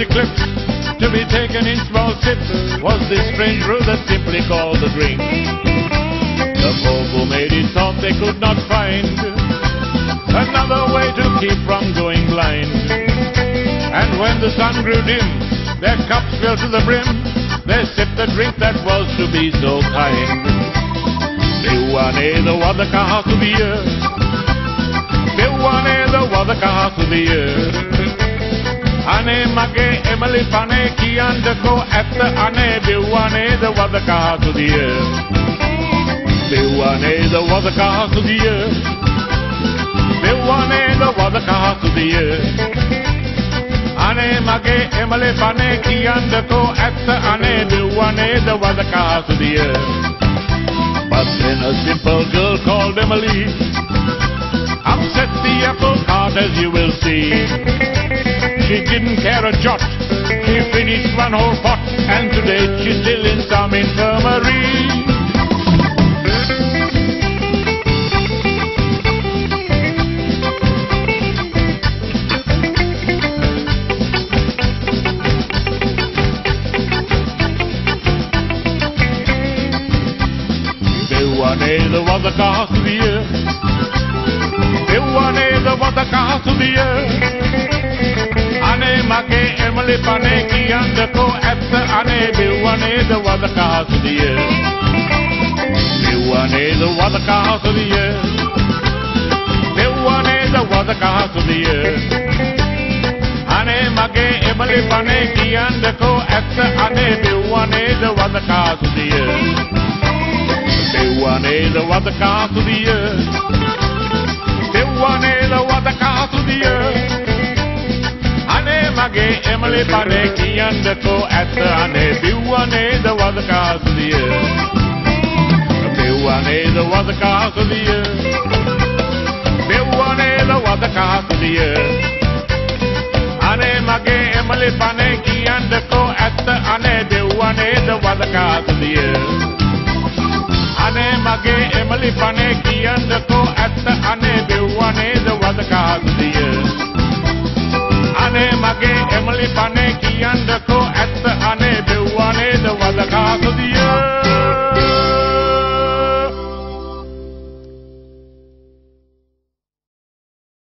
icy cliffs, to be taken in small sips, was this strange brew that simply called a drink. The folk who made it thought they could not find another way to keep from going blind. And when the sun grew dim, their cups filled to the brim, they sipped the drink that was to be so kind. Biwane, the wadaka to the year. Biwane, the wadaka to the year. Ane mage emali pane ki andako after ane biwane, the wadaka to the year. Biwane, the wadaka to the year. Biwane, the wadaka to the year. Ane mage emale pane ki andako after ane biwane, the wadaka to the year. But then a simple girl called Emily upset the apple cart, as you will see. She didn't care a jot, she finished one whole pot, and today she's still in some infirmary. Biwane, the wadaka to the year. Biwane, the wadaka to the year. Ane make Emily pane ki andako after ane biwane, the wadaka to the year. Biwane, the wadaka to the year. Biwane, the wadaka to the year. Ane make Emily pane ki andako after ane biwane, the wadaka to the year. Biwane, the wadaka to the year. Biwane, the wadaka to the year. Ane mage Emily pane ki andako after ane biwane, the wadaka to the year. Biwane, the wadaka to the year. Biwane, the wadaka to the year. Ane mage Emily pane ki andako after ane biwane, the wadaka to the year. Ane mage Emily pane ki andako after ane biwane, the wadaka to the year. Ane mage Emily pane ki